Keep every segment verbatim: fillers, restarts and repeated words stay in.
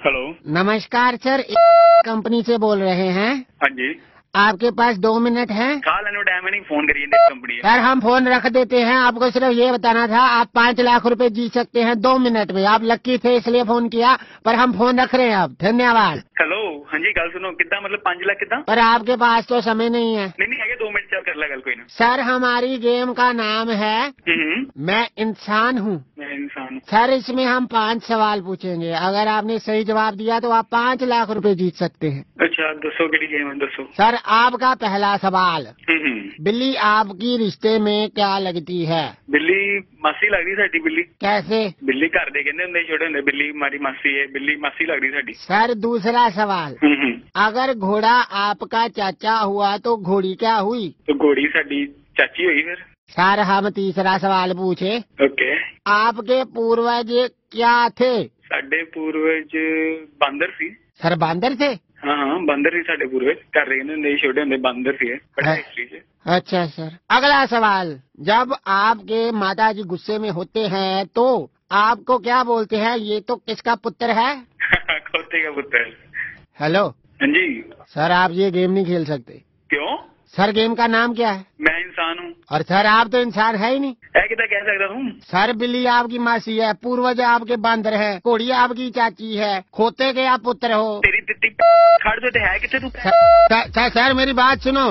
Hello, नमस्कार sir, company से बोल रहे हैं। हाँ जी। आपके पास दो मिनट हैं? काल टाइम नहीं फोन करिए कंपनी है। सर हम फोन रख देते हैं, आपको सिर्फ ये बताना था आप पाँच लाख रुपए जीत सकते हैं दो मिनट में। आप लक्की थे इसलिए फोन किया, पर हम फोन रख रहे हैं अब। धन्यवाद। हेलो, हाँ जी, गल सुनो, कितना मतलब पांच लाख कितना? पर आपके पास तो समय नहीं है। नहीं नहीं है, दो मिनट चल कर ला गल कोई ना। सर हमारी गेम का नाम है मैं इंसान हूँ। मैं इंसान हूँ। सर इसमें हम पांच सवाल पूछेंगे, अगर आपने सही जवाब दिया तो आप पाँच लाख रुपए जीत सकते हैं। अच्छा, दसो केड़ी गेम है, दसो। सर आपका पहला सवाल, बिल्ली आपकी रिश्ते में क्या लगती है? बिल्ली मासी लगती साडी। बिल्ली कैसे? बिल्ली घर दे कहंदे हुंदे छोटे हुंदे, बिल्ली हमारी मासी है, बिल्ली मासी लगती साडी। सर दूसरा सवाल, अगर घोड़ा आपका चाचा हुआ तो घोड़ी क्या हुई? तो घोड़ी साडी चाची हुई फिर। सर हम तीसरा सवाल पूछे। ओके। आपके पूर्वज क्या थे? साडे पूर्वज बांदर सी। सर बांदर थे? हाँ हाँ, बांदर ही साडे पूर्वज। घर दे कहंदे हुंदे छोटे हुंदे बांदर सी है, पढ़ा हिस्ट्री से। अच्छा सर, अगला सवाल, जब आपके माताजी गुस्से में होते हैं तो आपको क्या बोलते हैं? ये तो किसका पुत्र है? खोते का पुत्र। हेलो। हाँ जी। सर आप ये गेम नहीं खेल सकते। क्यों? सर गेम का नाम क्या है? मैं इंसान हूँ। और सर आप तो इंसान है ही नहीं। है कितना कह सकता हूँ? सर बिल्ली आपकी मासी है, पूर्वज आपके बांदर है, घोड़ी आपकी चाची है, खोते के आप पुत्र हो। तेरी तित्ती खड़ जो है कितने तू? सर, सर मेरी बात सुनो।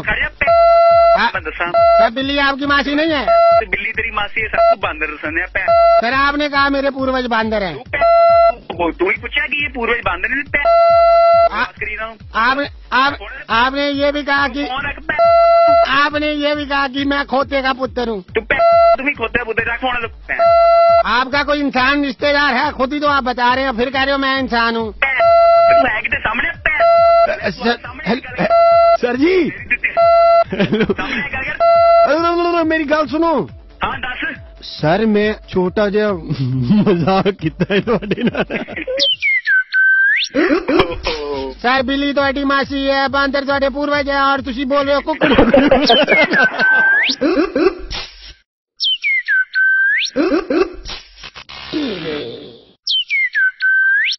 सर बिल्ली आपकी मासी नहीं है? बिल्ली तेरी मासी है, सब बांदर सुने। सर आपने कहा मेरे पूर्वज बांदर है। तू ही पूछा कि ये पूर्वज बांदर है? आपने आप, आपने ये भी कहा कि आपने ये भी कहा कि मैं खोते का पुत्र हूँ। तुम ही खोते पुत्र। आपका कोई इंसान रिश्तेदार है? खुद ही तो आप बता रहे हो, फिर कह रहे हो मैं इंसान हूँ। सामने सर जी मेरी गल सुनो। हाँ दस। सर मैं छोटा जिहा मजाक किया। सर बिल्ली तो मासी है, बांदर तो पूर्वज है और तुसी बोल रहे हो कुकुर।